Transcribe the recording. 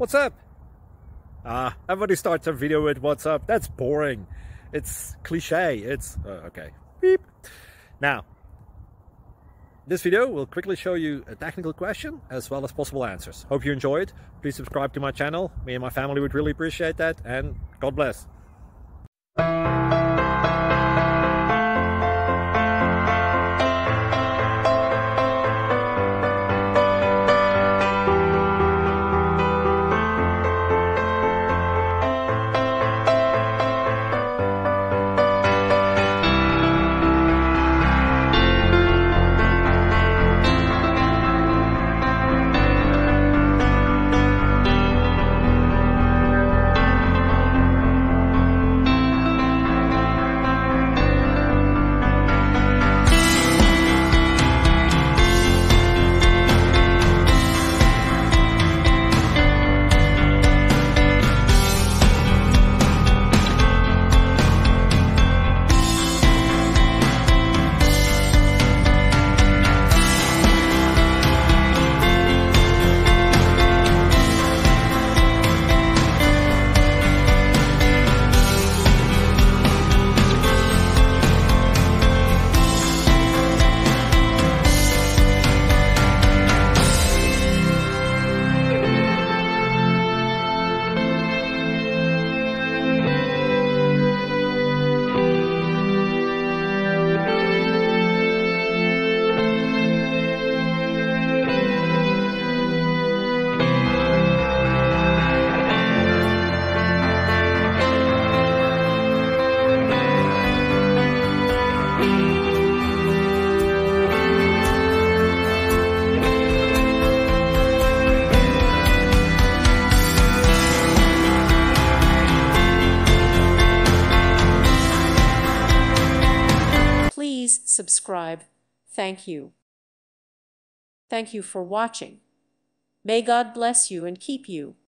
What's up? Everybody starts a video with what's up. That's boring. It's cliche. It's okay. Beep. Now, this video will quickly show you a technical question as well as possible answers. Hope you enjoyed. Please subscribe to my channel. Me and my family would really appreciate that, and God bless. Please subscribe. Thank you. Thank you for watching. May God bless you and keep you.